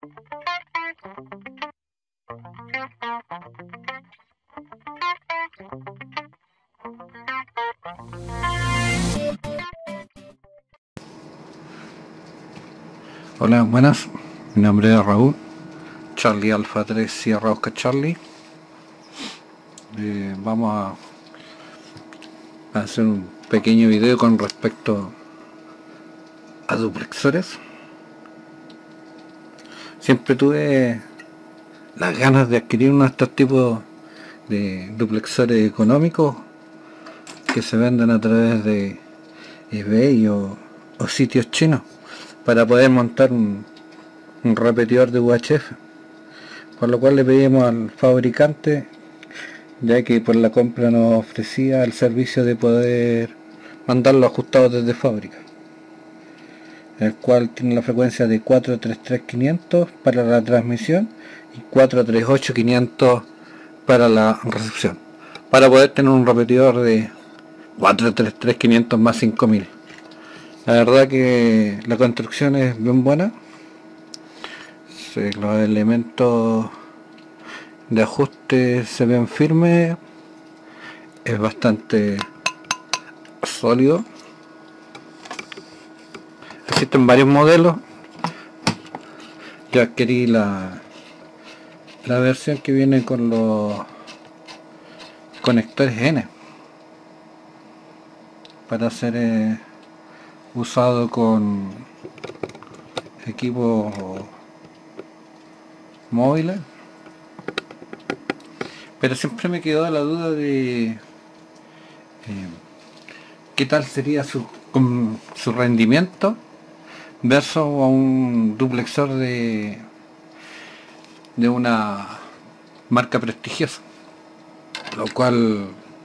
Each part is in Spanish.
Hola, buenas, mi nombre es Raúl, Charlie Alfa 3 Sierra Oscar Charlie. Vamos a hacer un pequeño video con respecto a duplexores. Siempre tuve las ganas de adquirir uno de estos tipos de duplexores económicos que se venden a través de eBay o sitios chinos para poder montar un repetidor de UHF, por lo cual le pedimos al fabricante, ya que por la compra nos ofrecía el servicio de poder mandarlo ajustado desde fábrica, el cual tiene la frecuencia de 433.500 para la transmisión y 438.500 para la recepción, para poder tener un repetidor de 433.500 más 5.000. La verdad que la construcción es bien buena. Los elementos de ajuste se ven firmes, es bastante sólido. Existen varios modelos. Yo adquirí la versión que viene con los conectores N para ser usado con equipos móviles, pero siempre me quedó la duda de qué tal sería su rendimiento versus a un duplexor de una marca prestigiosa, lo cual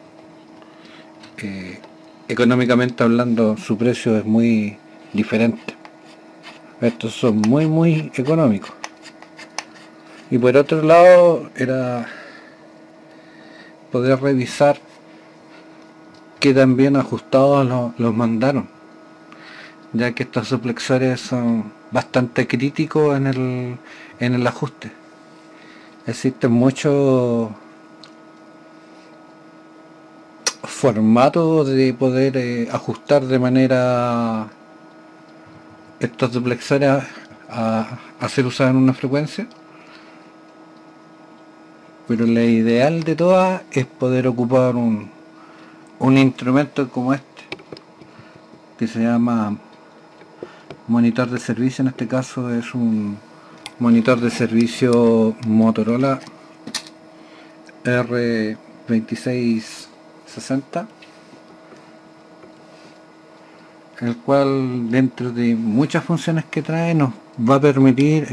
económicamente hablando su precio es muy diferente. Estos son muy económicos. Y por otro lado era poder revisar qué tan bien ajustados los mandaron, ya que estos duplexores son bastante críticos en el ajuste. Existen muchos formatos de poder ajustar de manera estos duplexores a ser usados en una frecuencia, pero la ideal de todas es poder ocupar un instrumento como este, que se llama monitor de servicio. En este caso es un monitor de servicio Motorola R2660, el cual dentro de muchas funciones que trae nos va a permitir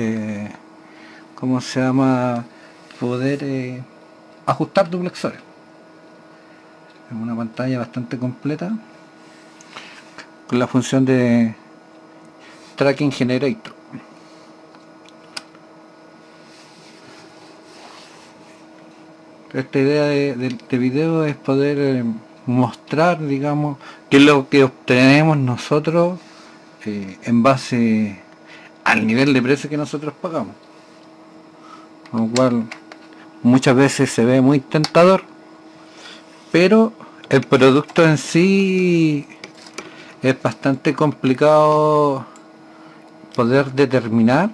poder ajustar duplexores. Es una pantalla bastante completa con la función de Tracking Generator. Esta idea de este video es poder mostrar, digamos, qué es lo que obtenemos nosotros en base al nivel de precio que nosotros pagamos, con lo cual muchas veces se ve muy tentador, pero el producto en sí es bastante complicado poder determinar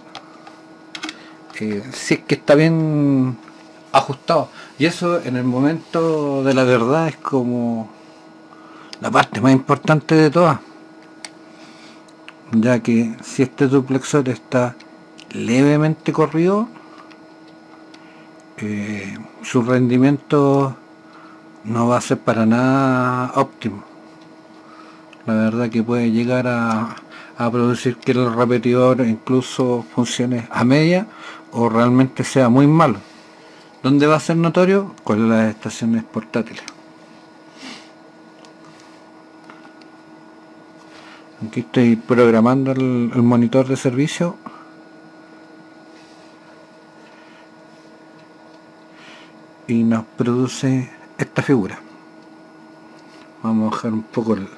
si es que está bien ajustado, y eso en el momento de la verdad es como la parte más importante de todas, ya que si este duplexor está levemente corrido, su rendimiento no va a ser para nada óptimo. La verdad que puede llegar a producir que el repetidor incluso funcione a media o realmente sea muy malo. ¿Dónde va a ser notorio? Con las estaciones portátiles. Aquí estoy programando el monitor de servicio y nos produce esta figura. Vamos a bajar un poco el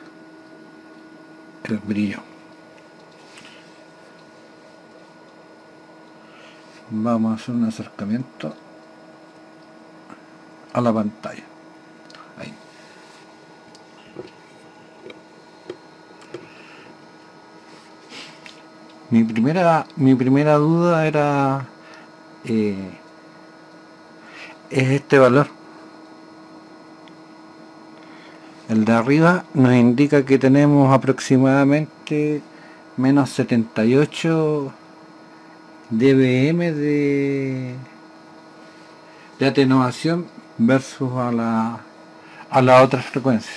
brillo. Vamos a hacer un acercamiento a la pantalla. Ahí. Mi primera duda era es este valor. El de arriba nos indica que tenemos aproximadamente menos 78 dBm de atenuación versus a la otra frecuencia.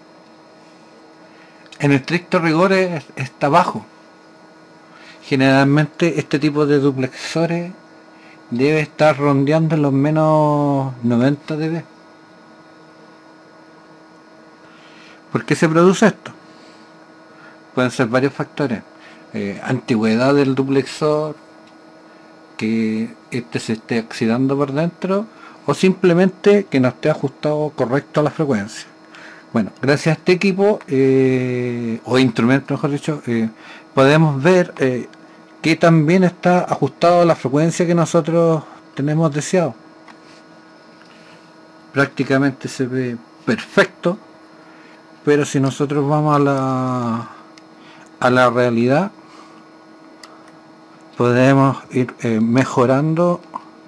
En estricto rigor está bajo. Generalmente este tipo de duplexores debe estar rondeando los menos 90 dB. ¿Por qué se produce esto? Pueden ser varios factores. Antigüedad del duplexor, que este se esté oxidando por dentro, o simplemente que no esté ajustado correcto a la frecuencia. Bueno, gracias a este equipo, o instrumento mejor dicho, podemos ver que también está ajustado a la frecuencia que nosotros tenemos deseado. Prácticamente se ve perfecto, pero si nosotros vamos a la realidad, podemos ir mejorando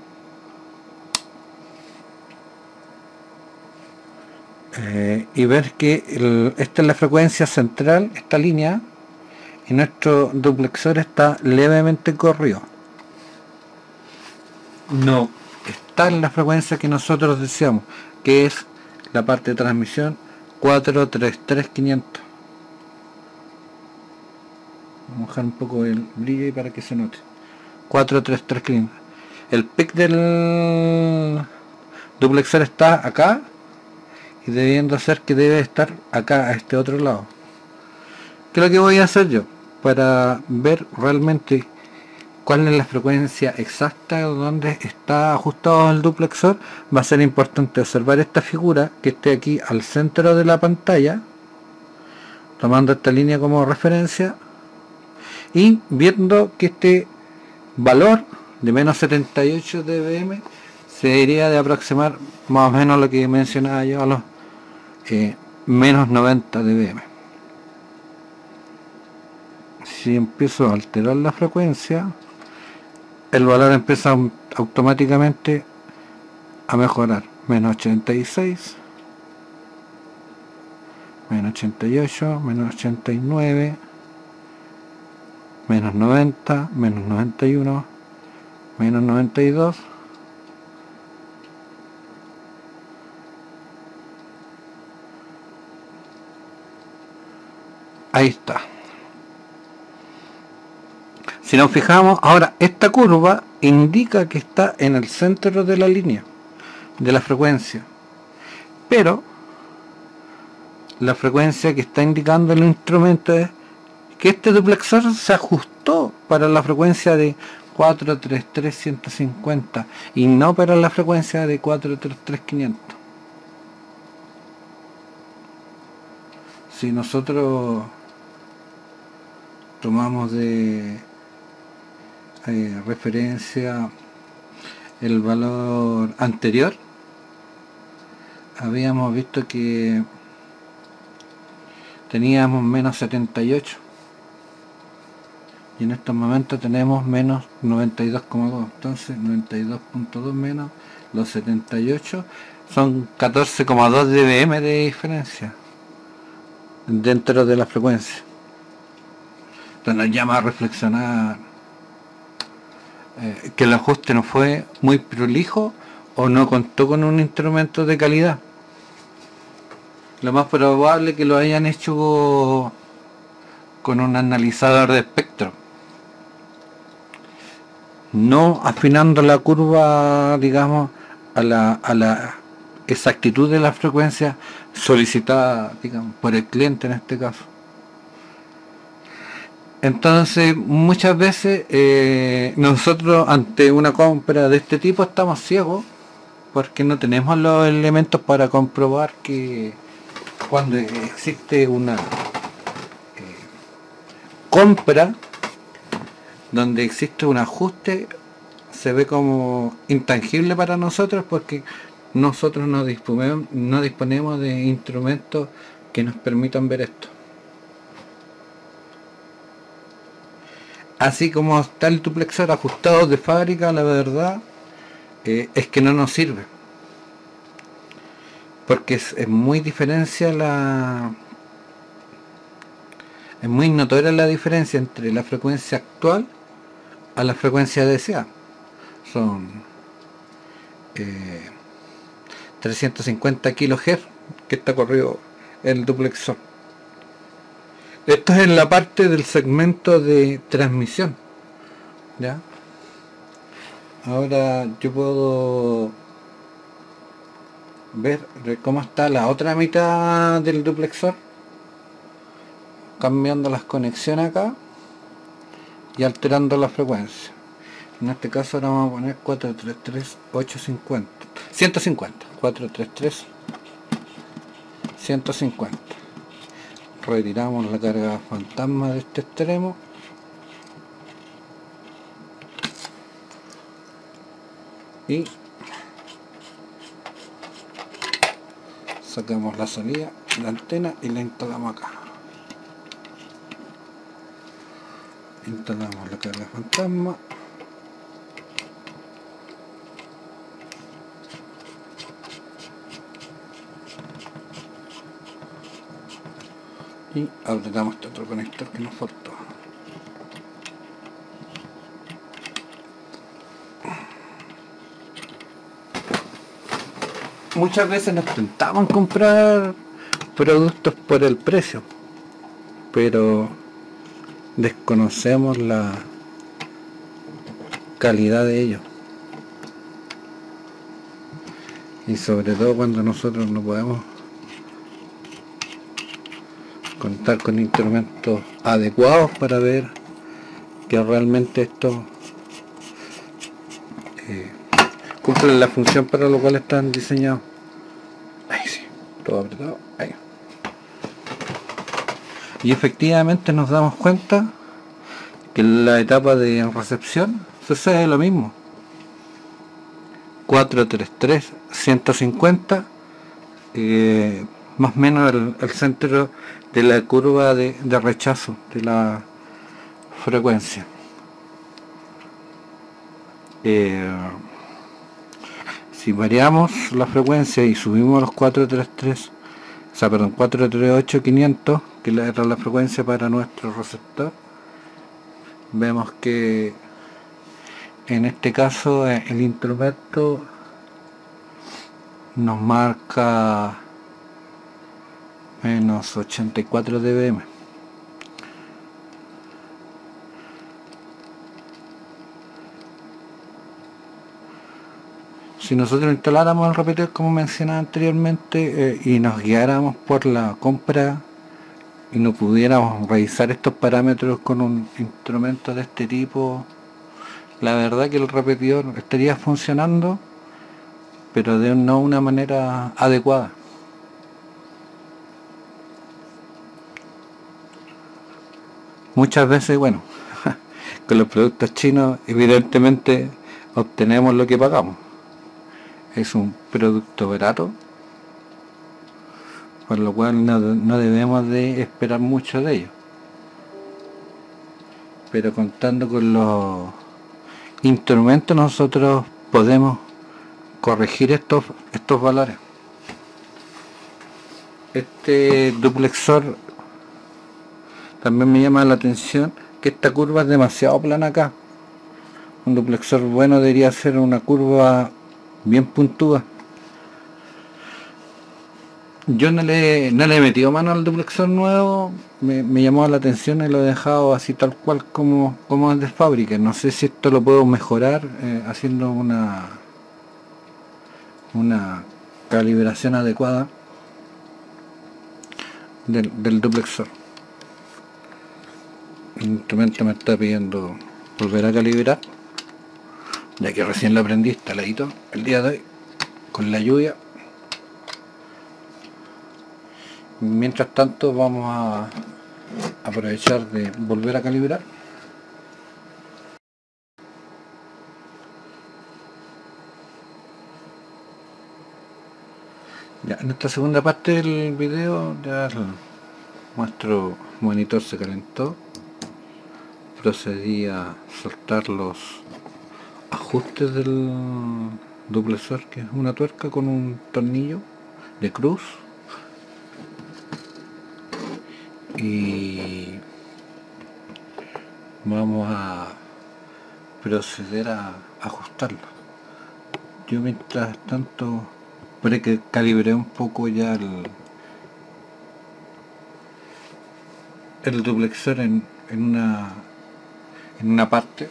y ver que esta es la frecuencia central, esta línea, y nuestro duplexor está levemente corrido. No está en la frecuencia que nosotros deseamos, que es la parte de transmisión 433.500. Vamos a bajar un poco el brillo y para que se note. 433.500. El pic del duplexor está acá y debiendo ser que debe estar acá a este otro lado. ¿Qué es lo que voy a hacer yo? Para ver realmente cuál es la frecuencia exacta donde está ajustado el duplexor, va a ser importante observar esta figura que esté aquí al centro de la pantalla, tomando esta línea como referencia y viendo que este valor de menos 78 dBm se debería de aproximar más o menos a lo que mencionaba yo, a los menos 90 dBm. Si empiezo a alterar la frecuencia, el valor empieza automáticamente a mejorar. Menos 86, menos 88, menos 89, menos 90, menos 91, menos 92, ahí está. Si nos fijamos, ahora esta curva indica que está en el centro de la línea de la frecuencia, pero la frecuencia que está indicando el instrumento es que este duplexor se ajustó para la frecuencia de 433.150 y no para la frecuencia de 433.500. Si nosotros tomamos de referencia el valor anterior, habíamos visto que teníamos menos 78 y en estos momentos tenemos menos 92,2. entonces 92.2 menos los 78 son 14,2 dBm de diferencia dentro de la frecuencia. Entonces nos llama a reflexionar que el ajuste no fue muy prolijo o no contó con un instrumento de calidad. Lo más probable es que lo hayan hecho con un analizador de espectro, no afinando la curva, digamos, a la exactitud de la frecuencia solicitada, digamos, por el cliente en este caso. Entonces muchas veces nosotros ante una compra de este tipo estamos ciegos porque no tenemos los elementos para comprobar que cuando existe una compra donde existe un ajuste se ve como intangible para nosotros porque nosotros no disponemos de instrumentos que nos permitan ver esto. Así como está el duplexor ajustado de fábrica, la verdad es que no nos sirve, porque es muy es muy notoria la diferencia entre la frecuencia actual a la frecuencia deseada. Son 350 kHz que está corrido el duplexor. Esto es en la parte del segmento de transmisión, ¿ya? Ahora yo puedo ver cómo está la otra mitad del duplexor, cambiando las conexiones acá y alterando la frecuencia. En este caso ahora vamos a poner 433 850 150 433 150. Retiramos la carga fantasma de este extremo y sacamos la salida, la antena y la instalamos acá. Instalamos la carga fantasma y apretamos este otro conector que nos faltó. Muchas veces nos tentaban comprar productos por el precio, pero desconocemos la calidad de ellos, y sobre todo cuando nosotros no podemos contar con instrumentos adecuados para ver que realmente esto cumplen la función para lo cual están diseñados. Ahí sí, todo apretado, ahí. Y efectivamente nos damos cuenta que en la etapa de recepción sucede lo mismo. 433 150, más o menos el centro de la curva de rechazo de la frecuencia. Si variamos la frecuencia y subimos a los 433, o sea, perdón, 438 500, que era la frecuencia para nuestro receptor, vemos que en este caso el instrumento nos marca menos 84 dBm. Si nosotros instaláramos el repetidor como mencionaba anteriormente y nos guiáramos por la compra y no pudiéramos revisar estos parámetros con un instrumento de este tipo, la verdad que el repetidor estaría funcionando, pero de no una manera adecuada. Muchas veces, bueno, con los productos chinos evidentemente obtenemos lo que pagamos. Es un producto barato, por lo cual no debemos de esperar mucho de ello. Pero contando con los instrumentos nosotros podemos corregir estos valores. Este duplexor también me llama la atención que esta curva es demasiado plana acá. Un duplexor bueno debería ser una curva bien puntúa. Yo no le he metido mano al duplexor nuevo, me llamó la atención y lo he dejado así tal cual como es de fábrica. No sé si esto lo puedo mejorar haciendo una calibración adecuada del duplexor. El instrumento me está pidiendo volver a calibrar, ya que recién lo aprendí instaladito el día de hoy con la lluvia. Mientras tanto vamos a aprovechar de volver a calibrar. Ya, en esta segunda parte del video ya nuestro monitor se calentó. Procedí a soltar los ajustes del duplexor, que es una tuerca con un tornillo de cruz, y vamos a proceder a ajustarlo. Yo mientras tanto calibré un poco ya el duplexor en una parte.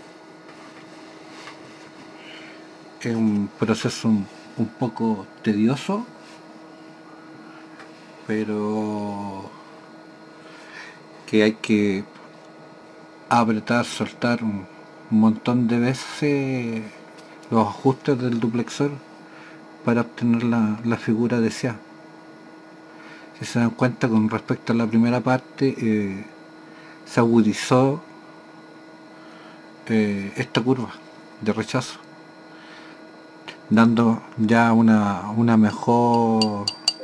Es un proceso un poco tedioso, pero que hay que apretar, soltar un montón de veces los ajustes del duplexor para obtener la figura deseada. Si se dan cuenta, con respecto a la primera parte, se agudizó esta curva de rechazo, dando ya una mejor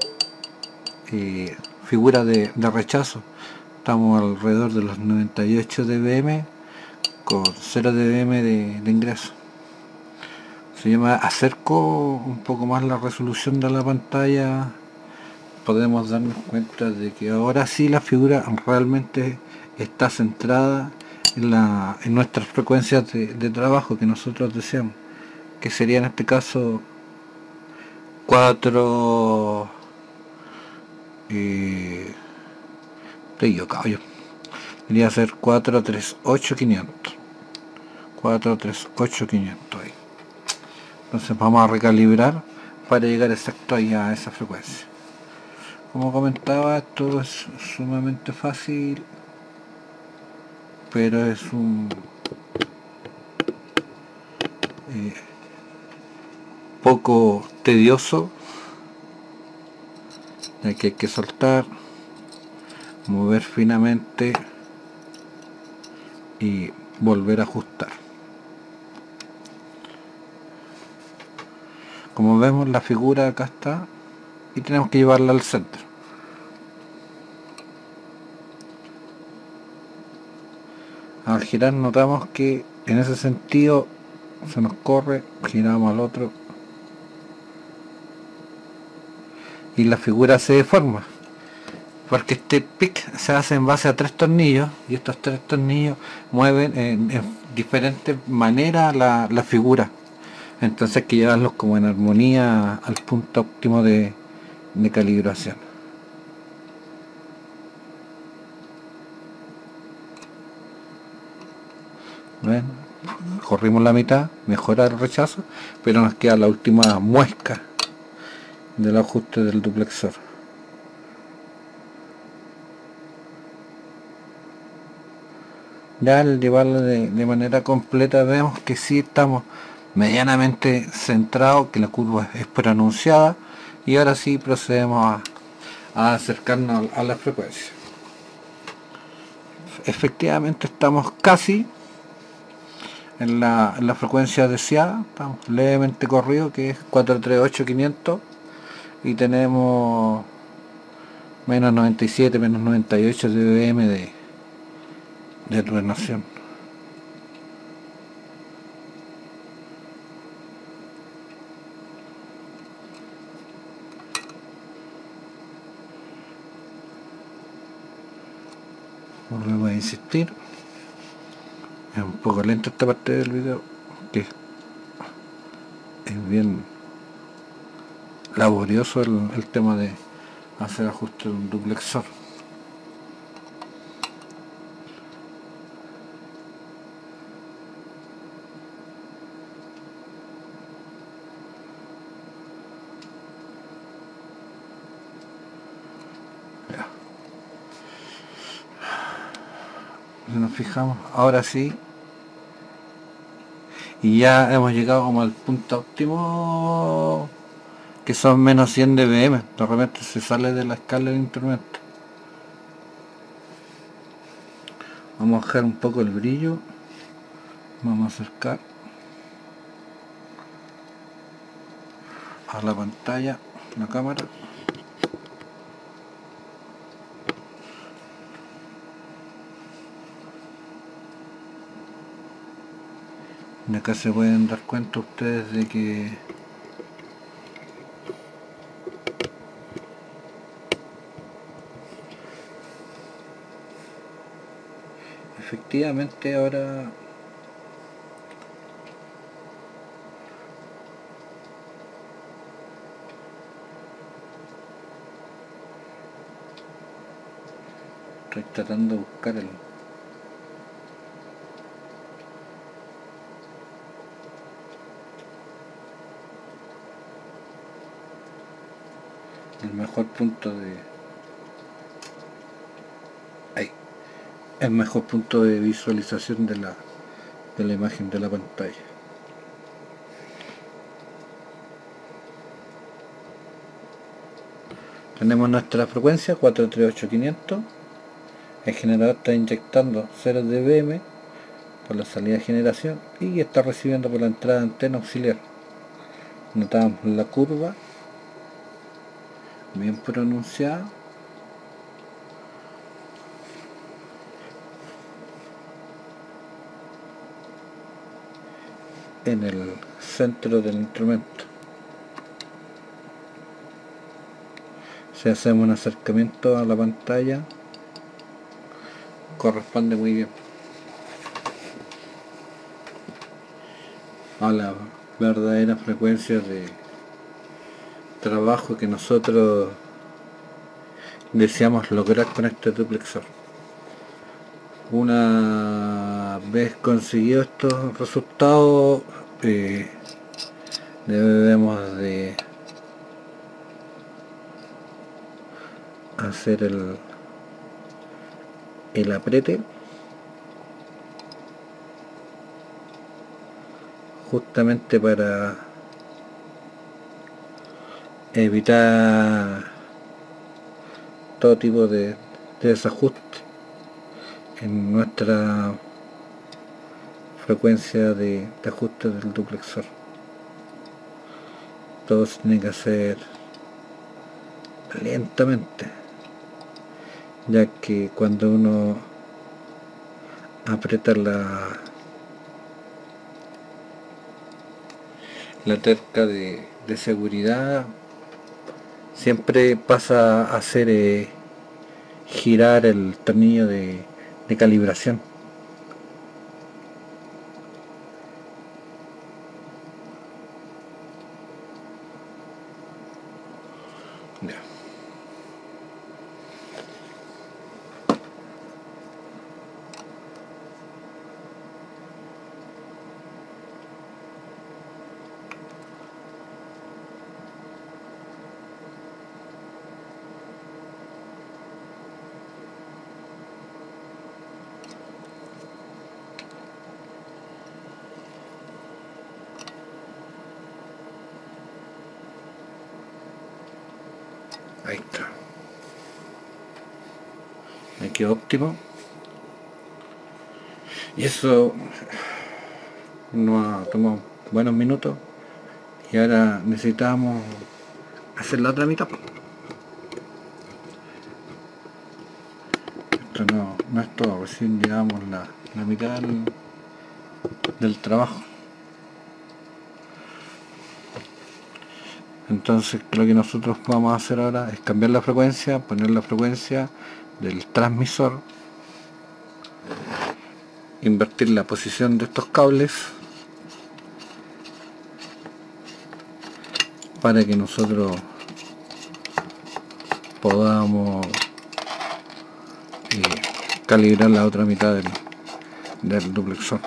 figura de rechazo. Estamos alrededor de los 98 dBm con 0 dBm de ingreso. Si yo me acerco un poco más la resolución de la pantalla, podemos darnos cuenta de que ahora sí la figura realmente está centrada en nuestras frecuencias de trabajo que nosotros deseamos, que sería en este caso 4 estoy equivocado yo, debería ser 438.500 438.500 ahí. Entonces vamos a recalibrar para llegar exacto ahí a esa frecuencia. Como comentaba, esto es sumamente fácil, pero es un poco tedioso, ya que hay que soltar, mover finamente y volver a ajustar. Como vemos, la figura acá está y tenemos que llevarla al centro. Al girar notamos que en ese sentido se nos corre, giramos al otro y la figura se deforma, porque este pic se hace en base a 3 tornillos y estos 3 tornillos mueven en diferentes maneras la figura. Entonces hay que llevarlos como en armonía al punto óptimo de calibración. ¿Ven? Corrimos la mitad, mejora el rechazo, pero nos queda la última muesca del ajuste del duplexor. Ya al llevarlo de manera completa vemos que sí estamos medianamente centrados, que la curva es pronunciada, y ahora sí procedemos a acercarnos a la frecuencia. Efectivamente estamos casi en la frecuencia deseada, estamos levemente corrido, que es 438.500, y tenemos menos 97, menos 98 dBm de atenuación. Volvemos a insistir. Es un poco lento esta parte del video, que es bien laborioso el tema de hacer ajuste de un duplexor. Ya. Si nos fijamos, ahora sí, y ya hemos llegado como al punto óptimo, que son menos 100 dBm. De repente se sale de la escala del instrumento. Vamos a bajar un poco el brillo, vamos a acercar a la pantalla la cámara. Y acá se pueden dar cuenta ustedes de que efectivamente ahora estoy tratando de buscar el mejor punto de ahí, el mejor punto de visualización de la imagen de la pantalla. Tenemos nuestra frecuencia 438.500. El generador está inyectando 0 dBm por la salida de generación y está recibiendo por la entrada de antena auxiliar. Notamos la curva bien pronunciada. En el centro del instrumento. Si hacemos un acercamiento a la pantalla, corresponde muy bien a la verdadera frecuencia de trabajo que nosotros deseamos lograr con este duplexor. Una vez conseguido estos resultados, debemos de hacer el aprete justamente para evitar todo tipo de desajuste en nuestra frecuencia de ajuste del duplexor. Todo se tiene que hacer lentamente, ya que cuando uno aprieta la tuerca de seguridad, siempre pasa a hacer girar el tornillo de calibración. Ya. Ahí está. Me quedó óptimo. Y eso nos ha tomado buenos minutos. Y ahora necesitamos hacer la otra mitad. Esto no es todo, recién llegamos la mitad del trabajo. Entonces lo que nosotros vamos a hacer ahora es cambiar la frecuencia, poner la frecuencia del transmisor, invertir la posición de estos cables para que nosotros podamos calibrar la otra mitad del duplexor.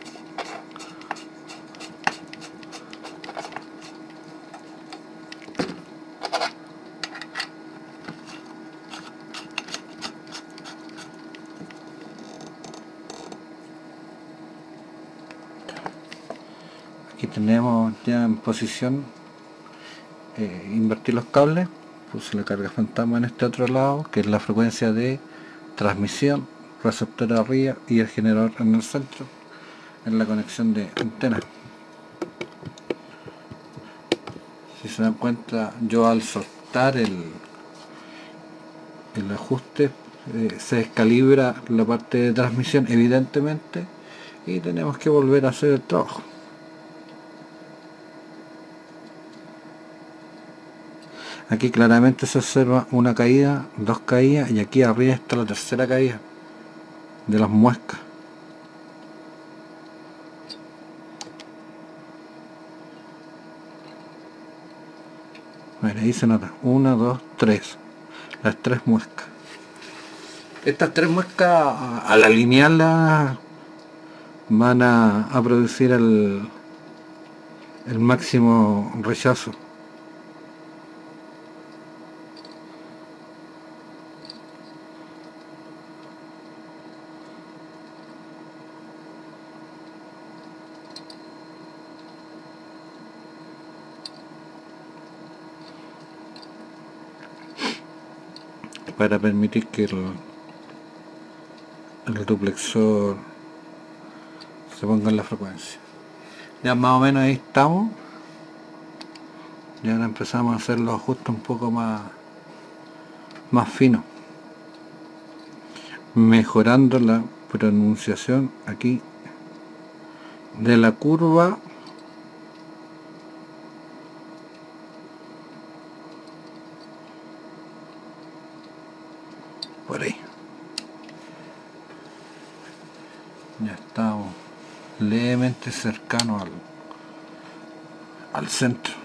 Aquí tenemos ya en posición invertir los cables, puse la carga fantasma en este otro lado, que es la frecuencia de transmisión, receptor arriba y el generador en el centro, en la conexión de antena. Si se dan cuenta, yo al soltar el ajuste se descalibra la parte de transmisión evidentemente, y tenemos que volver a hacer el trabajo. Aquí claramente se observa una caída, dos caídas, y aquí arriba está la tercera caída de las muescas. Bueno, ahí se nota, 1, 2, 3, las tres muescas. Estas tres muescas, al alinearlas, van a producir el máximo rechazo. Para permitir que el duplexor se ponga en la frecuencia. Ya más o menos ahí estamos. Y ahora empezamos a hacer los ajustes un poco más finos, mejorando la pronunciación aquí de la curva por ahí. Ya estamos levemente cercanos al centro.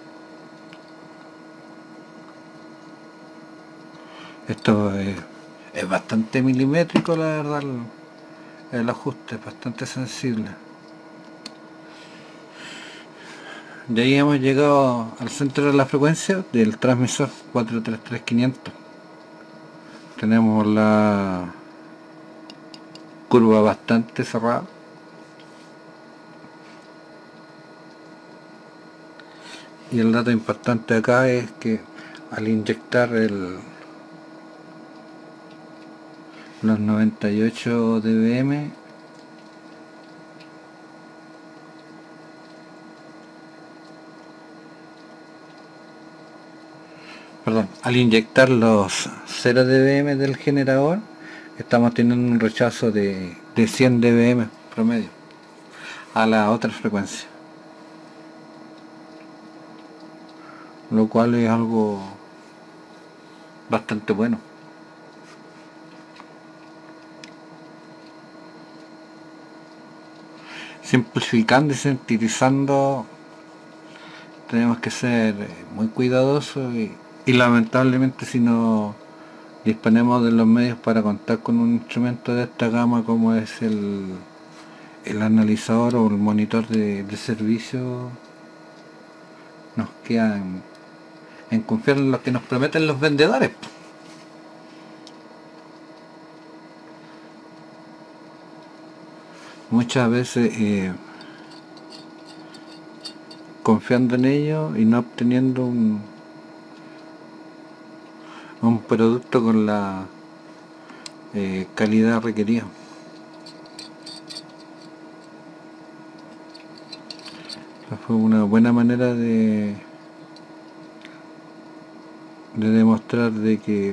Esto es bastante milimétrico, la verdad. El ajuste es bastante sensible. De ahí hemos llegado al centro de la frecuencia del transmisor 433500. Tenemos la curva bastante cerrada. Y el dato importante acá es que al inyectar los 98 dBm, al inyectar los 0 dBm del generador, estamos teniendo un rechazo de 100 dBm promedio a la otra frecuencia, lo cual es algo bastante bueno. Simplificando y sintetizando, tenemos que ser muy cuidadosos y lamentablemente, si no disponemos de los medios para contar con un instrumento de esta gama como es el analizador o el monitor de servicio, nos queda en confiar en lo que nos prometen los vendedores. Muchas veces confiando en ellos y no obteniendo un producto con la calidad requerida. Fue una buena manera de demostrar de que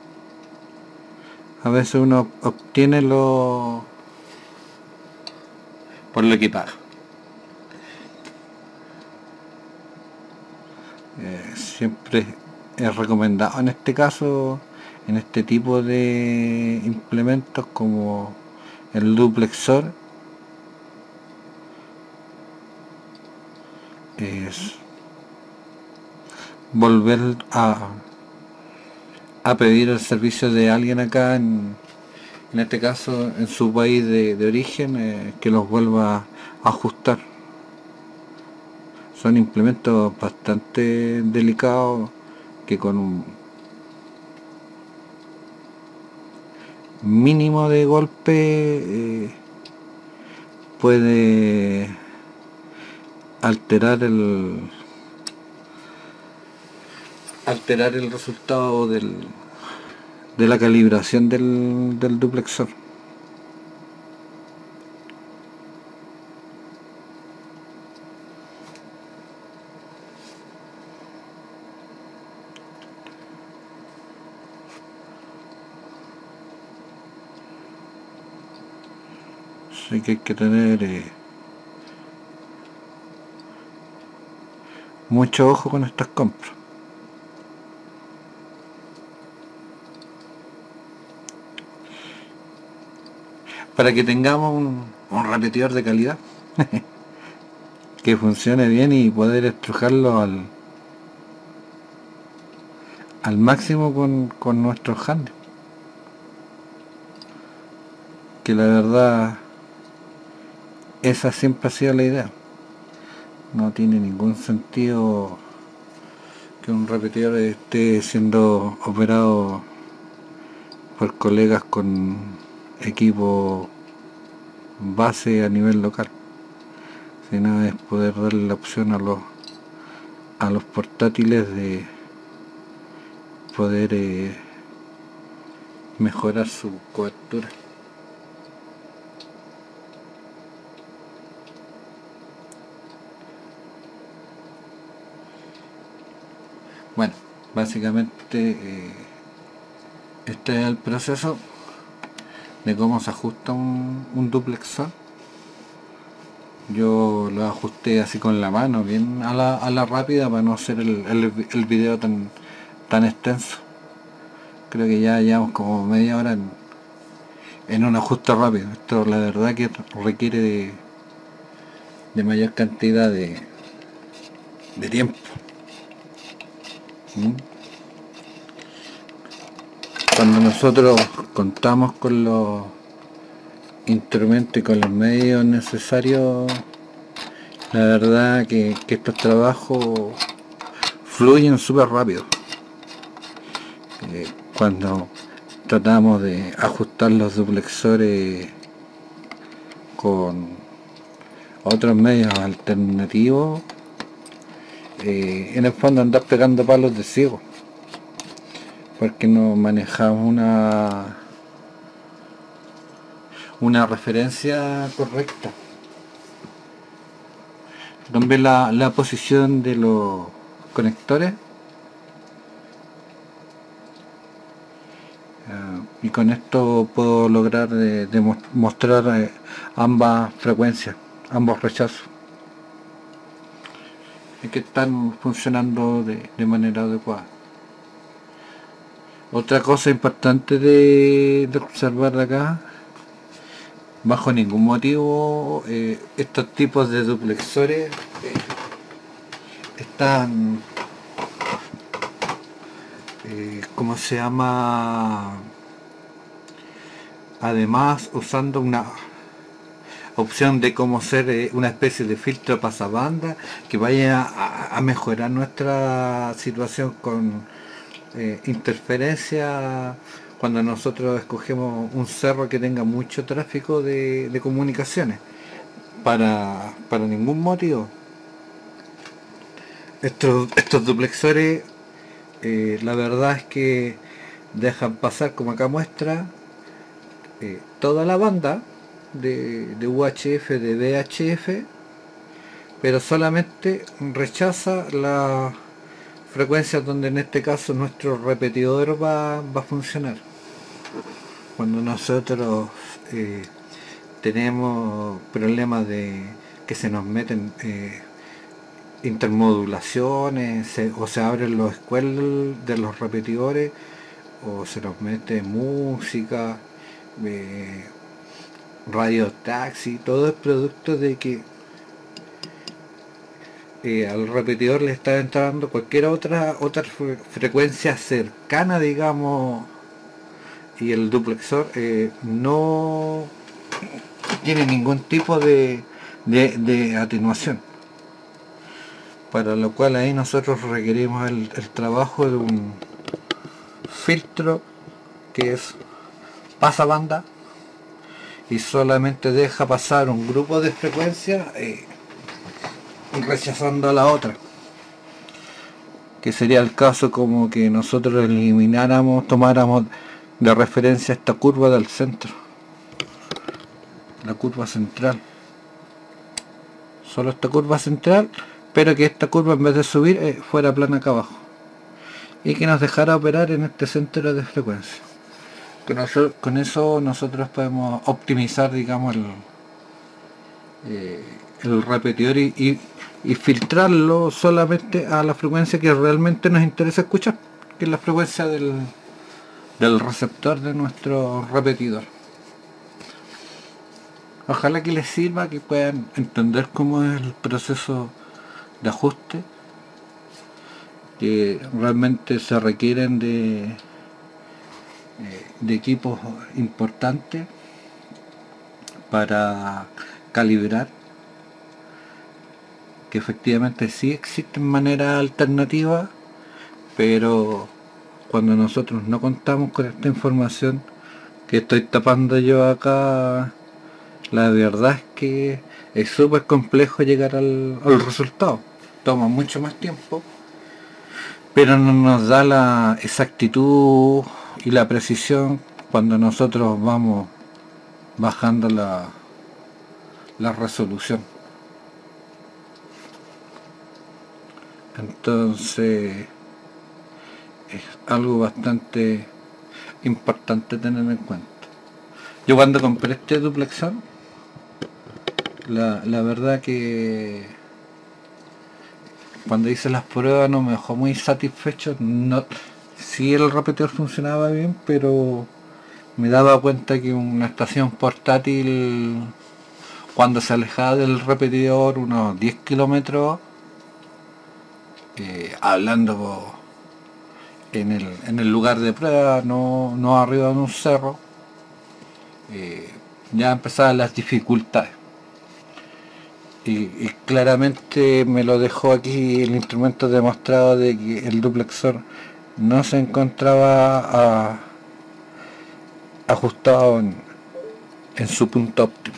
a veces uno obtiene lo por lo que paga. Siempre es recomendado en este caso, en este tipo de implementos como el duplexor, es volver a pedir el servicio de alguien acá, en este caso en su país de origen, que los vuelva a ajustar. Son implementos bastante delicados que con un mínimo de golpe puede alterar el resultado de la calibración del duplexor. Así que hay que tener mucho ojo con estas compras. para que tengamos un repetidor de calidad que funcione bien y poder estrujarlo al máximo con nuestros handles, que la verdad esa siempre ha sido la idea. No tiene ningún sentido que un repetidor esté siendo operado por colegas con equipo base a nivel local, sino es poder darle la opción a los portátiles de poder mejorar su cobertura. Bueno, básicamente este es el proceso de cómo se ajusta un duplexor. Yo lo ajusté así con la mano, bien a la rápida, para no hacer el video tan extenso. Creo que ya llevamos como media hora en un ajuste rápido. Esto la verdad que requiere de mayor cantidad de tiempo. Cuando nosotros contamos con los instrumentos y con los medios necesarios, la verdad que estos trabajos fluyen súper rápido. Cuando tratamos de ajustar los duplexores con otros medios alternativos, en el fondo andar pegando palos de ciego, porque no manejamos una referencia correcta. También la posición de los conectores, y con esto puedo lograr mostrar ambas frecuencias, ambos rechazos, y que están funcionando de manera adecuada. Otra cosa importante de observar de acá: bajo ningún motivo estos tipos de duplexores están ¿cómo se llama? Además usando una opción de cómo ser una especie de filtro pasabanda que vaya a mejorar nuestra situación con interferencia cuando nosotros escogemos un cerro que tenga mucho tráfico de comunicaciones. Para ningún motivo. Estos duplexores la verdad es que dejan pasar, como acá muestra, toda la banda de UHF, de VHF, pero solamente rechaza las frecuencias donde en este caso nuestro repetidor va a funcionar. Cuando nosotros tenemos problemas de que se nos meten intermodulaciones, o se abren los squells de los repetidores, o se nos mete música, radio taxi, todo es producto de que al repetidor le está entrando cualquier otra frecuencia cercana, digamos, y el duplexor no tiene ningún tipo de atenuación, para lo cual ahí nosotros requerimos el trabajo de un filtro que es pasabanda y solamente deja pasar un grupo de frecuencias rechazando a la otra, que sería el caso como que nosotros tomáramos de referencia esta curva del centro, la curva central, solo esta curva central, pero que esta curva, en vez de subir, fuera plana acá abajo, y que nos dejara operar en este centro de frecuencia. Con eso nosotros podemos optimizar, digamos, el repetidor y filtrarlo solamente a la frecuencia que realmente nos interesa escuchar, que es la frecuencia del receptor de nuestro repetidor. Ojalá que les sirva, que puedan entender cómo es el proceso de ajuste, que realmente se requieren de equipos importantes para calibrar, que efectivamente sí existen maneras alternativas, pero cuando nosotros no contamos con esta información que estoy tapando yo acá, la verdad es que es súper complejo llegar al resultado. Toma mucho más tiempo, pero no nos da la exactitud y la precisión cuando nosotros vamos bajando la resolución. Entonces es algo bastante importante tener en cuenta. Yo cuando compré este duplexor, la verdad que cuando hice las pruebas no me dejó muy satisfecho. No, sí, el repetidor funcionaba bien, pero me daba cuenta que una estación portátil, cuando se alejaba del repetidor unos 10 kilómetros, hablando en el lugar de prueba, no arriba de un cerro, ya empezaban las dificultades. Y claramente me lo dejó aquí el instrumento demostrado de que el duplexor no se encontraba ajustado en su punto óptimo.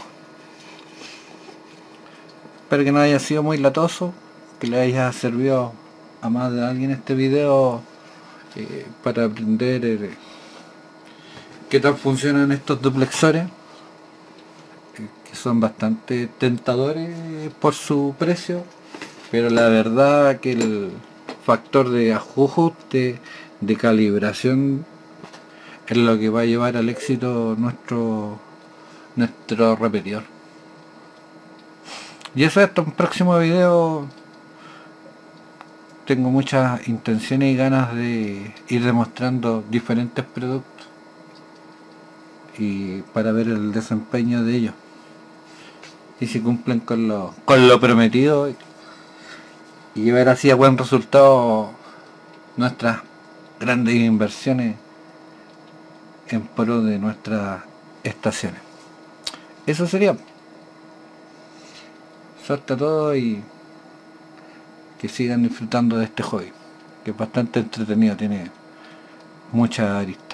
Espero que no haya sido muy latoso, que le haya servido a más de alguien este video para aprender qué tal funcionan estos duplexores, que son bastante tentadores por su precio, pero la verdad que el factor de ajuste, de calibración, es lo que va a llevar al éxito nuestro repetidor. Y eso es, hasta un próximo video. Tengo muchas intenciones y ganas de ir demostrando diferentes productos y para ver el desempeño de ellos y si cumplen con lo prometido, y ver así a buen resultado nuestras grandes inversiones en pro de nuestras estaciones. Eso sería. Suerte a todos y que sigan disfrutando de este hobby, que es bastante entretenido, tiene muchas aristas.